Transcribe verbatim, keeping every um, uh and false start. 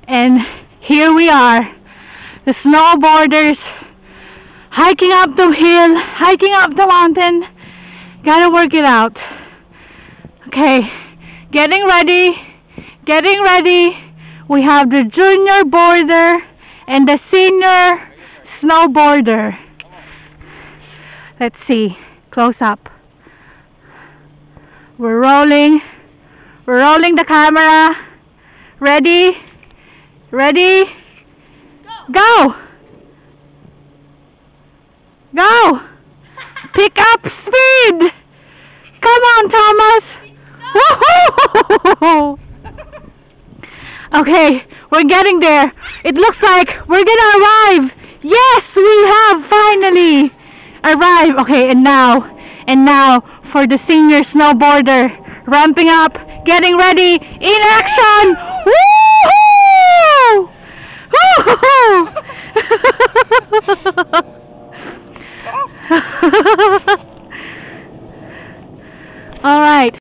And here we are, the snowboarders hiking up the hill, hiking up the mountain. Gotta work it out. Okay, getting ready, getting ready. We have the junior boarder and the senior snowboarder. Let's see, close up. We're rolling, we're rolling the camera. Ready? Ready? Go! Go! Pick up speed! Come on, Thomas! Woohoo! Okay, we're getting there. It looks like we're gonna arrive. Yes, we have finally arrived. Okay, and now, and now for the senior snowboarder, ramping up, getting ready, in action! Woohoo! Woohoo! All right.